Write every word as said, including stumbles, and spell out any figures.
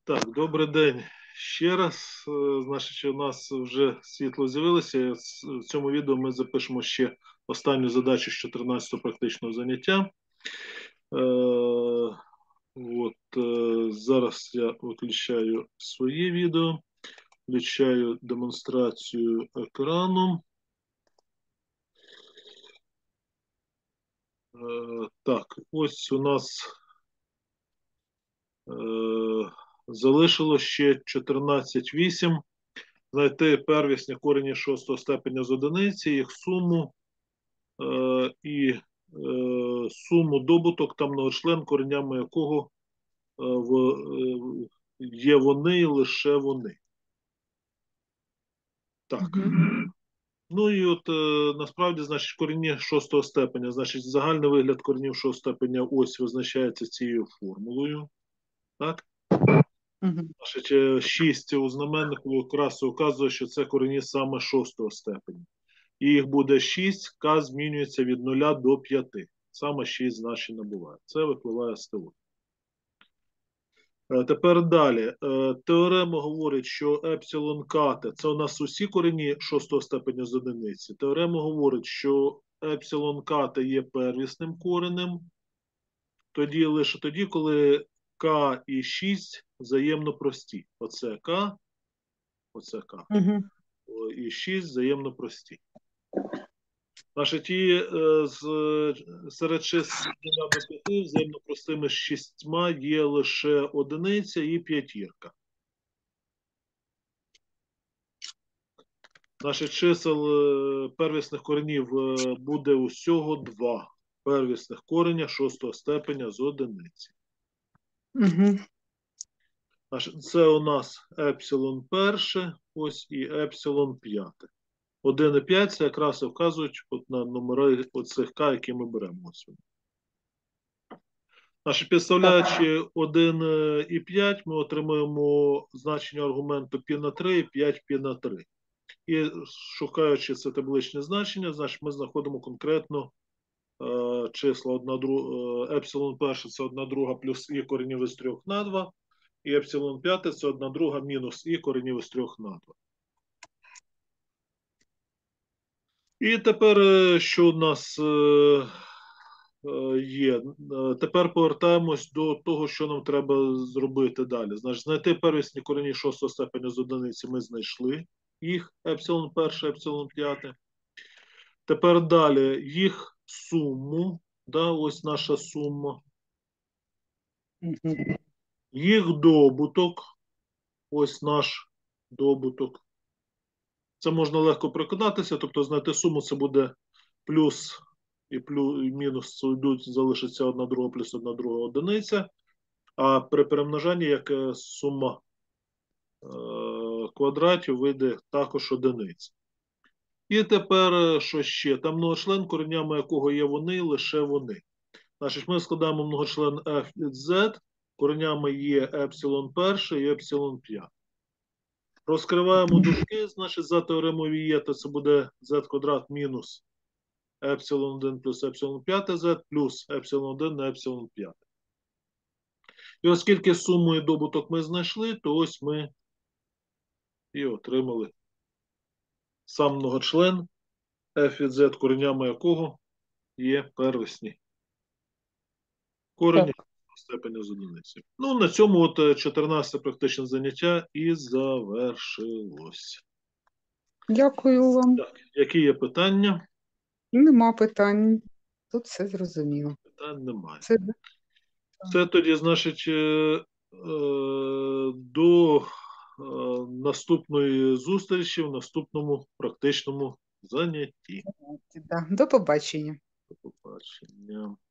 Так, добрий день ще раз. Е, Значить, у нас вже світло з'явилося. В цьому відео ми запишемо ще останню задачу з чотирнадцятого практичного заняття. Е, от, е, Зараз я виключаю своє відео, включаю демонстрацію екрану. Е, Так, ось у нас е, залишилось ще чотирнадцять вісім. Знайти первісні корені шостого степеня з одиниці, їх суму е, і е, суму добуток та многочлен, коренями якого е, в, е, є вони і лише вони. Так. Угу. Ну і от е, насправді, значить, корені шостого степеня, значить, загальний вигляд коренів шостого степеня ось визначається цією формулою. Так? Угу. Значить, шість у знаменнику якраз указує, що це корені саме шостого степеня. І їх буде шість, k змінюється від нуля до п'яти. Саме шість значень набуває. Це випливає з теорії. Тепер далі. Теорема говорить, що епсилон ката – це у нас усі корені шостого степеня з одиниці. Теорема говорить, що епсилон ката є первісним коренем. Тоді лише тоді, коли k і шість взаємно прості. Оце k, оце k. Угу. І шість взаємно прості. Значить, і е, з, серед чисел до п'яти взаємно простими з шістьма є лише одиниця і п'ятірка. Значить, чисел е, первісних коренів е, буде усього два. Первісних кореня шостого степеня з одиниці. Угу. Значить, це у нас епсилон перше, ось і епсилон п'яте. один і п'ять це якраз і вказують от на номери оцих К, які ми беремо. Ось. Значить, підставляючи один і п'ять, ми отримуємо значення аргументу π на три і п'ять π на три. І шукаючи це табличне значення, значить ми знаходимо конкретно е, числа одна друга, е, епсилон перше це одна друга плюс і коренів із трьох на два, і епсилон п'яте це одна друга мінус і коренів із трьох на два. І тепер, що у нас е, є. Тепер повертаємось до того, що нам треба зробити далі. Значить, знайти первісні корені шостого степеня з одиниці ми знайшли їх, епсилон перше, епсилон п'яте. Тепер далі їх суму, да, ось наша сума. Угу. Їх добуток, ось наш добуток. Це можна легко прикладатися, тобто знайти суму це буде плюс і плюс, і мінус йдуть, залишиться одна друга плюс одна друга одиниця. А при перемножанні, як сума е, квадратів, вийде також одиниця. І тепер, що ще? Там многочлен, коренями якого є вони, лише вони. Значить, ми складаємо многочлен f від z, коренями є епсилон перше і епсилон п'яте. Розкриваємо дужки, значить, за теоремою Вієта це буде z квадрат мінус епсилон один плюс епсилон п'яте z плюс епсилон один на епсилон п'яте. І оскільки суму і добуток ми знайшли, то ось ми і отримали сам многочлен, f від z, коренями якого є первісні корені степені з одиниці. Ну, на цьому от чотирнадцяте практичне заняття і завершилось. Дякую вам. Так, які є питання? Нема питань. Тут все зрозуміло. Питань немає. Це... Це тоді, значить, е, е, до е, наступної зустрічі в наступному практичному занятті. Да. До побачення. До побачення.